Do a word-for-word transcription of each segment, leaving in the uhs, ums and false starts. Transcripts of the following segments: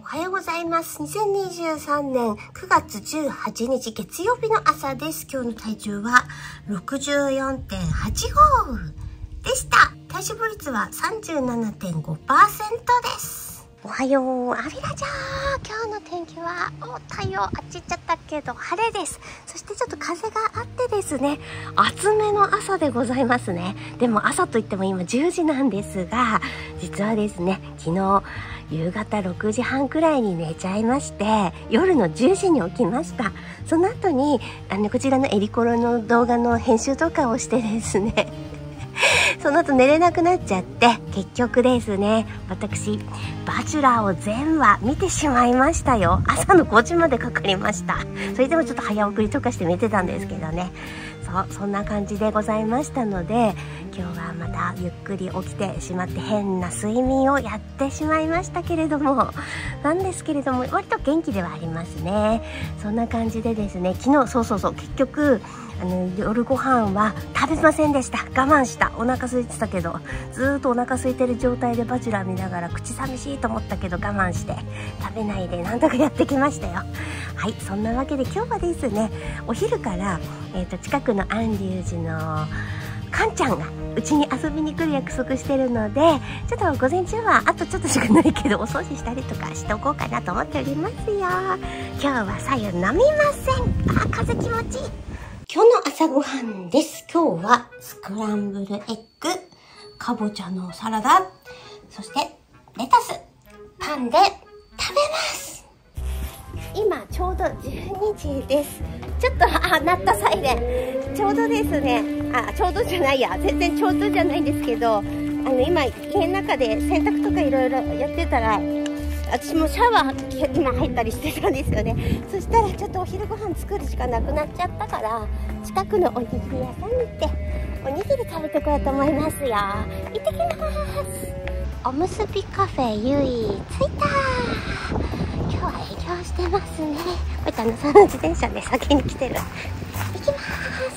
おはようございます。にせんにじゅうさんねんくがつじゅうはちにち月曜日の朝です。今日の体重は ろくじゅうよんてんはちご でした。体脂肪率は さんじゅうななてんごパーセント です。おはよう、アビラちゃん。今日の天気は、お、太陽あっち行っちゃったけど、晴れです。そしてちょっと風があってですね、暑めの朝でございますね。でも朝といっても今じゅうじなんですが、実はですね、昨日、夕方ろくじはんくらいに寝ちゃいまして、夜のじゅうじに起きました。その後に、あの、こちらのエリコロの動画の編集とかをしてですね、その後寝れなくなっちゃって、結局ですね、私、バチュラーを全話見てしまいましたよ。朝のごじまでかかりました。それでもちょっと早送りとかして見てたんですけどね。そう、そんな感じでございましたので、今日はまたゆっくり起きてしまって変な睡眠をやってしまいましたけれども、なんですけれども、割と元気ではありますね。そんな感じでですね、昨日、そうそうそう、結局、あの夜ご飯は食べませんでした。我慢した。お腹空いてたけど、ずーっとお腹空いてる状態でバチュラー見ながら口寂しいと思ったけど我慢して食べないでなんとかやってきましたよ。はい、そんなわけで今日はですね、お昼から、えーと、近くの安隆寺のかんちゃんがうちに遊びに来る約束してるので、ちょっと午前中はあとちょっとしかないけどお掃除したりとかしておこうかなと思っておりますよ。今日は白湯飲みません。あ、風気持ちいい。今日の朝ごはんです。今日はスクランブルエッグ、かぼちゃのサラダ、そしてレタス、パンで食べます。今ちょうどじゅうにじです。ちょっと、あ、鳴ったサイレン。ちょうどですね、あ、ちょうどじゃないや、全然ちょうどじゃないんですけど、あの今家の中で洗濯とかいろいろやってたら、私もシャワー今入ったりしてたんですよね。そしたらちょっとお昼ご飯作るしかなくなっちゃったから、近くのおにぎり屋さんに行っておにぎり食べてこようと思いますよ。行ってきます。おむすびカフェゆい着いた。今日は営業してますね。こいつあのさんの自転車で先に来てる。行きます。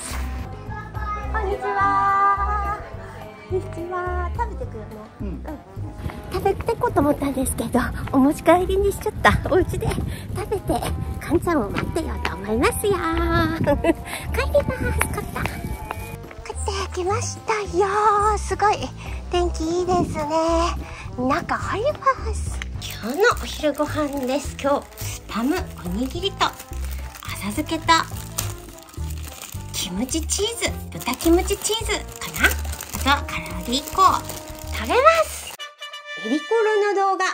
こんにちは。こんにちは。食べてくよね。うん。うん、食べてこうと思ったんですけど、お持ち帰りにしちゃった。お家で食べて、かんちゃんを待ってようと思いますよ。帰ります。買った。帰ってきましたよ。すごい天気いいですね。中入ります。今日のお昼ご飯です。今日スパムおにぎりと浅漬けとキムチチーズ、豚キムチチーズかな。あと唐揚げいっこ食べます。エリコロの動画。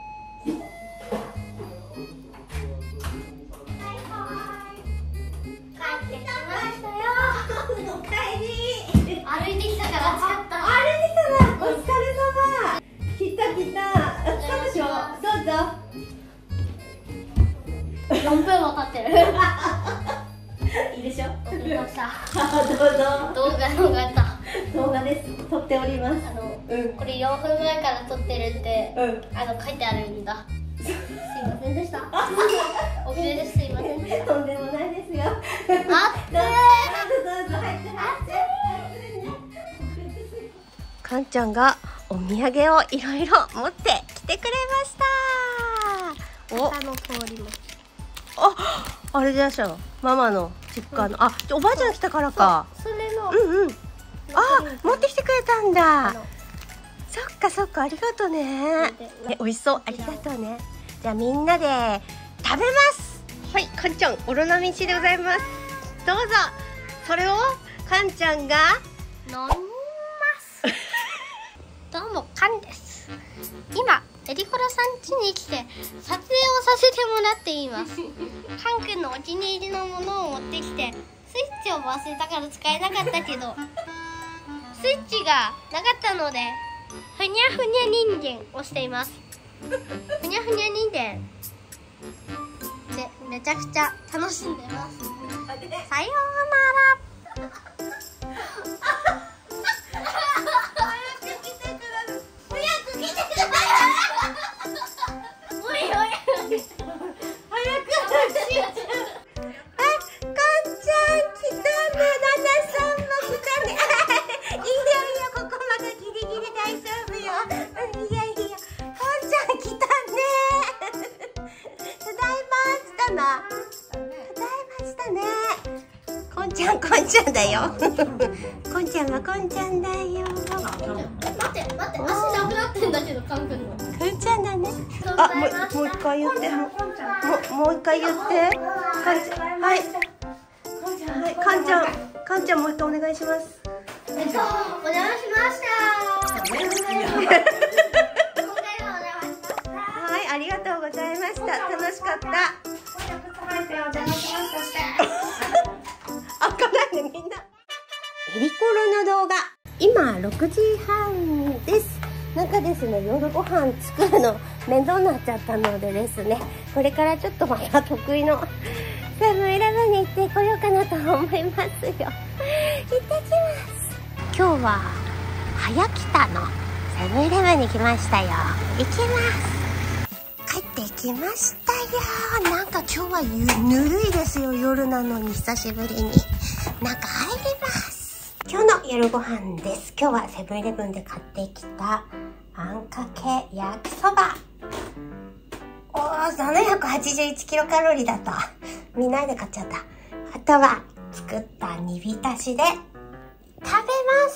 歩いてきたから暑かった。 歩いてきたな。お疲れ様。来た来た。そうでしょ。どうぞ。 よんぷんも経ってる。 いいでしょ。 撮りました。 どうぞ。 動画の方。 動画です。撮っております。 あの、 うん、 これよんぷんまえから撮ってるって、 うん、 あの書いてあるんだ。すいませんでした。遅れです。すいませんでした。 とんでもないですよ。 あっつー。 どうぞどうぞ入って入って。かんちゃんがお土産をいろいろ持ってきてくれました。お、 下の通りも。 あ、あれでしょ。ママの実家の、うん、あ、おばあちゃん来たからか。 それの。 うんうん。あ、持ってきてくれたんだ。そっかそっか、ありがとうね。ね、美味しそう。ありがとうね。じゃあみんなで食べます。はい、かんちゃん、おろなみしでございます。どうぞ。それをかんちゃんが飲みます。どうも、かんです。今、エリコロさん家に来て撮影をさせてもらっています。かんくんのお気に入りのものを持ってきて、スイッチを忘れたから使えなかったけど、スイッチがなかったので、ふにゃふにゃ人間をしています。ふにゃふにゃ人間でめちゃくちゃ楽しんでます。さようなら。 ましたね。こんちゃん、こんちゃんだよ。こんちゃんはこんちゃんだよ。 待って待って、足なくなってんだけど、カン君の。 こんちゃんだね。あ、もう、もう一回言って。もう、もう一回言って。かんちゃん、はい。はい、かんちゃん、かんちゃん、もう一回お願いします。 えっと、お邪魔しました。 はい、ありがとうございました。楽しかった。開かないね、みんな。エリコロの動画、今ろくじはんです。なんかですね、夜ご飯作るの面倒になっちゃったのでですね、これからちょっとまた得意のセブンイレブンに行ってこようかなと思いますよ。行ってきます。今日は早北のセブンイレブンに来ましたよ。行きます。帰ってきましたよ。なんか今日はぬるいですよ。夜なのに久しぶりに。なんか入ります。今日の夜ご飯です。今日はセブンイレブンで買ってきたあんかけ焼きそば。おー、ななひゃくはちじゅういちキロカロリーだった。見ないで買っちゃった。あとは作った煮浸しで食べます。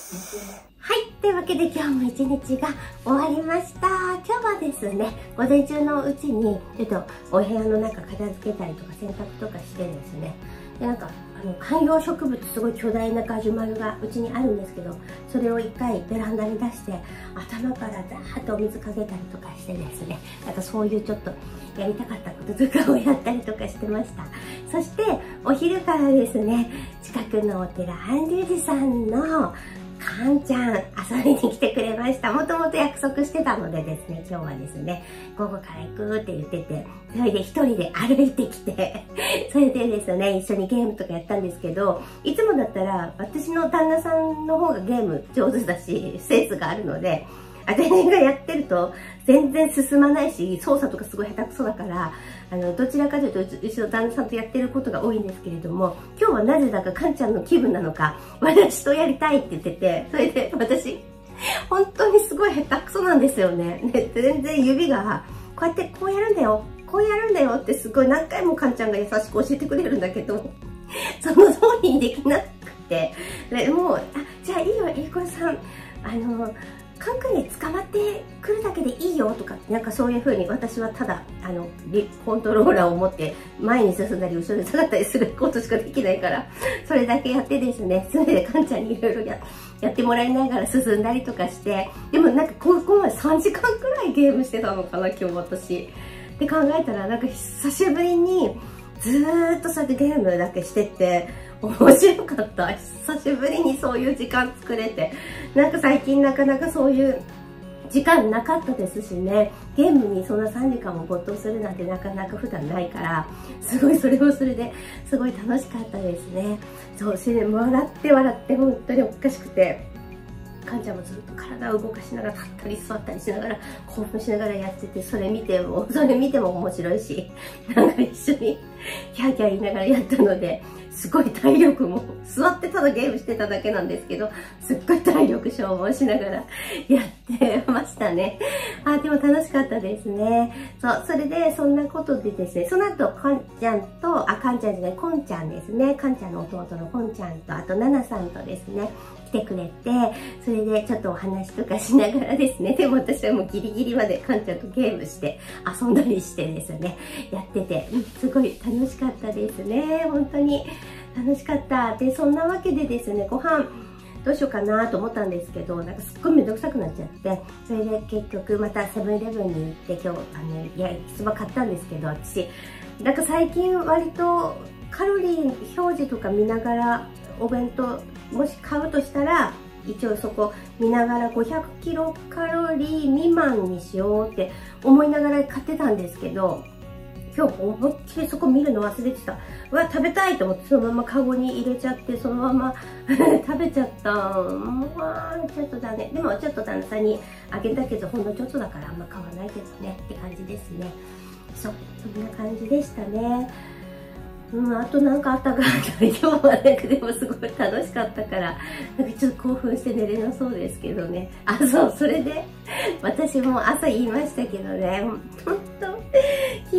はい。というわけで今日も一日が終わりました。今日はですね、午前中のうちに、ちょっとお部屋の中片付けたりとか洗濯とかしてですね、で、なんか、あの、観葉植物すごい巨大なガジュマルがうちにあるんですけど、それを一回ベランダに出して、頭からザーッとお水かけたりとかしてですね、なんかそういうちょっとやりたかったこととかをやったりとかしてました。そして、お昼からですね、近くのお寺、安龍寺さんのかんちゃん遊びに来てくれました。もともと約束してたのでですね、今日はですね、午後から行くって言ってて、それで一人で歩いてきて、それでですね、一緒にゲームとかやったんですけど、いつもだったら私の旦那さんの方がゲーム上手だし、センスがあるので、私がやってると全然進まないし、操作とかすごい下手くそだから、あの、どちらかというと、うちの旦那さんとやってることが多いんですけれども、今日はなぜだかかんちゃんの気分なのか、私とやりたいって言ってて、それで私、本当にすごい下手くそなんですよね。ね、全然指が、こうやってこうやるんだよ、こうやるんだよってすごい何回もかんちゃんが優しく教えてくれるんだけど、その通りにできなくて、でもう、あ、じゃあいいよ、いい子さん、あの、カン君に捕まってくるだけでいいよとか、なんかそういう風に私はただ、あの、コントローラーを持って前に進んだり後ろに下がったりすることしかできないから、それだけやってですね、それでカンちゃんにいろいろや、やってもらいながら進んだりとかして、でもなんかここまでさんじかんくらいゲームしてたのかな、今日私。って考えたら、なんか久しぶりにずーっとそうやってゲームだけしてて、面白かった。久しぶりにそういう時間作れて。なんか最近なかなかそういう時間なかったですしね。ゲームにそんなさんじかんも没頭するなんてなかなか普段ないから、すごいそれもそれですごい楽しかったですね。そう、それで笑って笑って本当におかしくて。かんちゃんもずっと体を動かしながら立ったり座ったりしながら興奮しながらやってて、それ見てもそれ見ても面白いし、なんか一緒にキャーキャー言いながらやったので、すごい体力も座ってただゲームしてただけなんですけど、すっごい体力消耗しながらやってましたね。あ、でも楽しかったですね。そう、それでそんなことでですね、その後かんちゃんと、あ、かんちゃんじゃない、こんちゃんですね。かんちゃんの弟のこんちゃんと、あとななさんとですね、来てくれて、それでちょっとお話とかしながらですね、でも私はもうギリギリまでかんちゃんとゲームして遊んだりしてですね、やってて、うん、すごい楽しかったですね。本当に楽しかった。で、そんなわけでですね、ご飯どうしようかなと思ったんですけど、なんかすっごいめんどくさくなっちゃって、それで結局またセブンイレブンに行って今日、あの、いや、焼きそば買ったんですけど、私、なんか最近割とカロリー表示とか見ながらお弁当もし買うとしたら、一応そこ見ながらごひゃくキロカロリー未満にしようって思いながら買ってたんですけど、今日思いっきりそこ見るの忘れてた。うわ、食べたいと思ってそのままカゴに入れちゃって、そのまま食べちゃった。もう、ちょっとだね。でもちょっと旦那さんにあげたけど、ほんのちょっとだからあんま買わないけどねって感じですね。そう、そんな感じでしたね。うん、あとなんかあったかな今日はなんかでもすごい楽しかったから、なんかちょっと興奮して寝れなそうですけどね。あ、そう、それで、私も朝言いましたけどね、ほんと、昨日変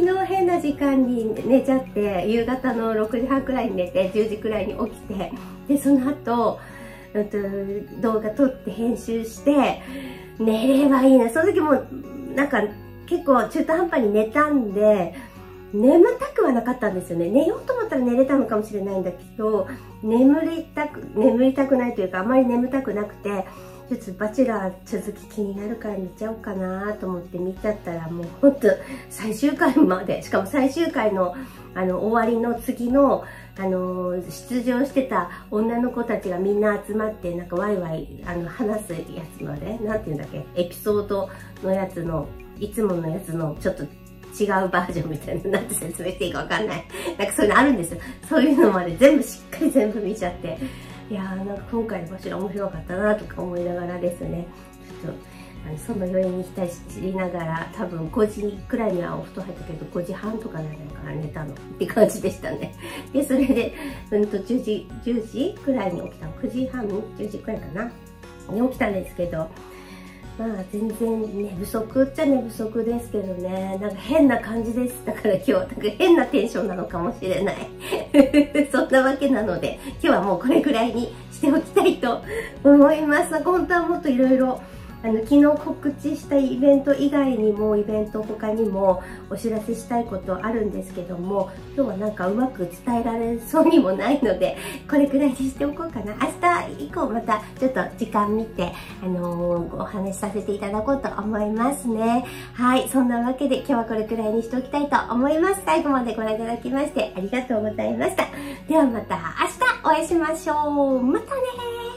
な時間に寝ちゃって、夕方のろくじはんくらいに寝て、じゅうじくらいに起きて、で、その後、動画撮って編集して、寝ればいいな。その時も、なんか、結構中途半端に寝たんで、眠たくはなかったんですよね。寝ようと思ったら寝れたのかもしれないんだけど、眠りたく、眠りたくないというか、あまり眠たくなくて、ちょっとバチェラー続き気になるから見ちゃおうかなと思って見ちゃったら、もうほんと最終回まで、しかも最終回のあの終わりの次の、あのー、出場してた女の子たちがみんな集まって、なんかワイワイあの話すやつのね、なんていうんだっけ、エピソードのやつの、いつものやつのちょっと違うバージョンみたいな、なんて説明していいかわかんない。なんかそういうのあるんですよ。そういうのまで全部しっかり全部見ちゃって。いやー、なんか今回の場所面白かったなとか思いながらですね、ちょっとあのその余韻に浸りながら、多分ごじくらいにはお布団入ったけど、ごじはんとかなんだから寝たのって感じでしたね。で、それで、うんとじゅうじ、じゅうじくらいに起きたの、くじはん、じゅうじくらいかなに起きたんですけど、まあ全然寝不足っちゃ寝不足ですけどね、なんか変な感じです。だから今日はなんか変なテンションなのかもしれない。そんなわけなので、今日はもうこれぐらいにしておきたいと思います。本当はもっといろいろあの昨日告知したイベント以外にもイベント他にもお知らせしたいことあるんですけども、今日はなんかうまく伝えられそうにもないので、これくらいにしておこうかな。明日以降またちょっと時間見て、あのー、お話しさせていただこうと思いますね。はい、そんなわけで今日はこれくらいにしておきたいと思います。最後までご覧いただきましてありがとうございました。ではまた明日お会いしましょう。またねー。